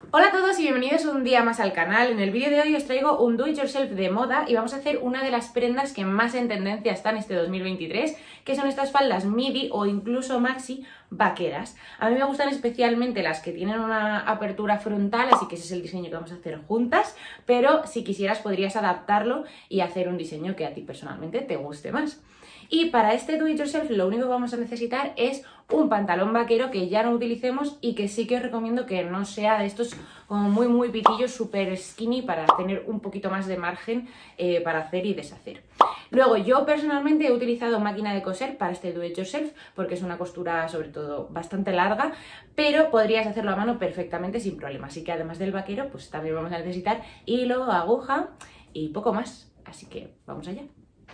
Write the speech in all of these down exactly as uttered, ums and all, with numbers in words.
Hola a todos y bienvenidos un día más al canal. En el vídeo de hoy os traigo un do it yourself de moda y vamos a hacer una de las prendas que más en tendencia están este dos mil veintitrés, que son estas faldas midi o incluso maxi vaqueras. A mí me gustan especialmente las que tienen una apertura frontal, así que ese es el diseño que vamos a hacer juntas, pero si quisieras podrías adaptarlo y hacer un diseño que a ti personalmente te guste más. Y para este do it yourself lo único que vamos a necesitar es un pantalón vaquero que ya no utilicemos y que sí que os recomiendo que no sea de estos como muy muy pitillos, súper skinny, para tener un poquito más de margen eh, para hacer y deshacer. Luego yo personalmente he utilizado máquina de coser para este do it yourself porque es una costura sobre todo bastante larga, pero podrías hacerlo a mano perfectamente sin problema. Así que además del vaquero pues también vamos a necesitar hilo, aguja y poco más. Así que vamos allá.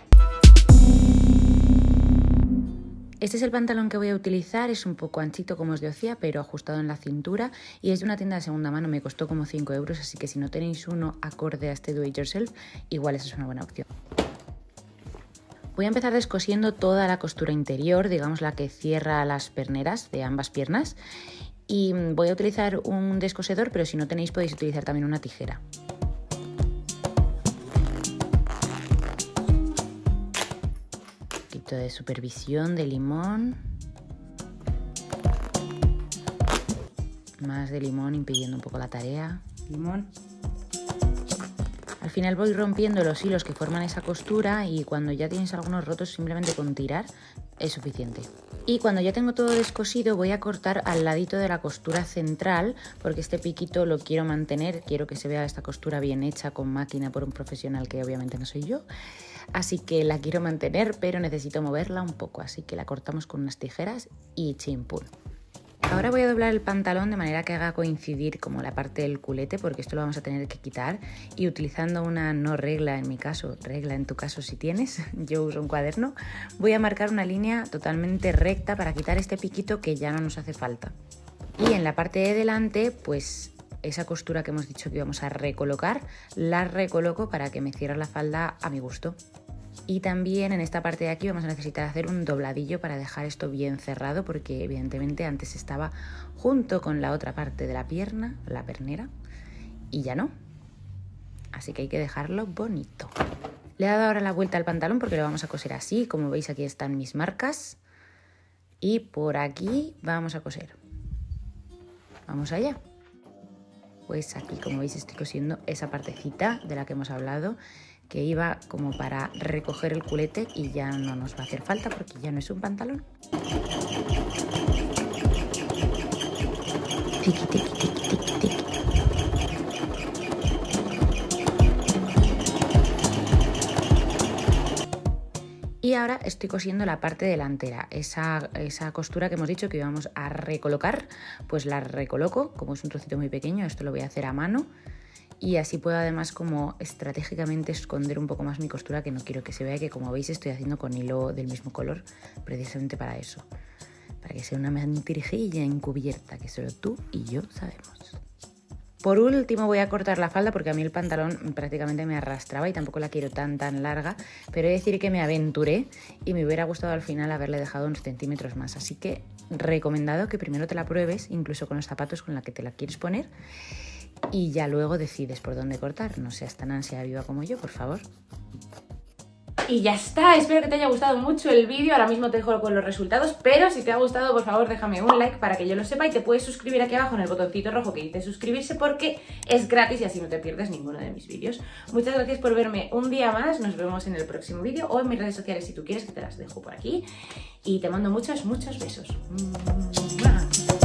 Este es el pantalón que voy a utilizar, es un poco anchito como os decía, pero ajustado en la cintura y es de una tienda de segunda mano, me costó como cinco euros, así que si no tenéis uno acorde a este do it yourself, igual esa es una buena opción. Voy a empezar descosiendo toda la costura interior, digamos la que cierra las perneras de ambas piernas, y voy a utilizar un descosedor, pero si no tenéis podéis utilizar también una tijera. De supervisión de limón, más de limón impidiendo un poco la tarea. Limón. Al final voy rompiendo los hilos que forman esa costura y cuando ya tienes algunos rotos simplemente con tirar es suficiente. Y cuando ya tengo todo descosido voy a cortar al ladito de la costura central porque este piquito lo quiero mantener, quiero que se vea esta costura bien hecha con máquina por un profesional que obviamente no soy yo. Así que la quiero mantener, pero necesito moverla un poco, así que la cortamos con unas tijeras y chimpún. Ahora voy a doblar el pantalón de manera que haga coincidir como la parte del culete, porque esto lo vamos a tener que quitar, y utilizando una no regla, en mi caso, regla en tu caso si tienes, yo uso un cuaderno, voy a marcar una línea totalmente recta para quitar este piquito que ya no nos hace falta. Y en la parte de delante, pues esa costura que hemos dicho que íbamos a recolocar, la recoloco para que me cierre la falda a mi gusto. Y también en esta parte de aquí vamos a necesitar hacer un dobladillo para dejar esto bien cerrado, porque evidentemente antes estaba junto con la otra parte de la pierna, la pernera, y ya no. Así que hay que dejarlo bonito. Le he dado ahora la vuelta al pantalón porque lo vamos a coser así, como veis aquí están mis marcas. Y por aquí vamos a coser. Vamos allá. Pues aquí, como veis, estoy cosiendo esa partecita de la que hemos hablado, que iba como para recoger el culete y ya no nos va a hacer falta porque ya no es un pantalón. Tiki, tiki, tiki, tiki, tiki. Y ahora estoy cosiendo la parte delantera, esa, esa costura que hemos dicho que íbamos a recolocar, pues la recoloco, como es un trocito muy pequeño, esto lo voy a hacer a mano. Y así puedo además como estratégicamente esconder un poco más mi costura, que no quiero que se vea, que como veis estoy haciendo con hilo del mismo color, precisamente para eso. Para que sea una mentirijilla encubierta que solo tú y yo sabemos. Por último voy a cortar la falda porque a mí el pantalón prácticamente me arrastraba y tampoco la quiero tan tan larga, pero he de decir que me aventuré y me hubiera gustado al final haberle dejado unos centímetros más. Así que recomendado que primero te la pruebes, incluso con los zapatos con la que te la quieres poner, y ya luego decides por dónde cortar. No seas tan ansia viva como yo, por favor. Y ya está, espero que te haya gustado mucho el vídeo. Ahora mismo te dejo con los resultados, pero si te ha gustado, por favor déjame un like para que yo lo sepa, y te puedes suscribir aquí abajo en el botoncito rojo que dice suscribirse porque es gratis y así no te pierdes ninguno de mis vídeos. Muchas gracias por verme un día más, nos vemos en el próximo vídeo o en mis redes sociales si tú quieres, que te las dejo por aquí, y te mando muchos, muchos besos. ¡Mua!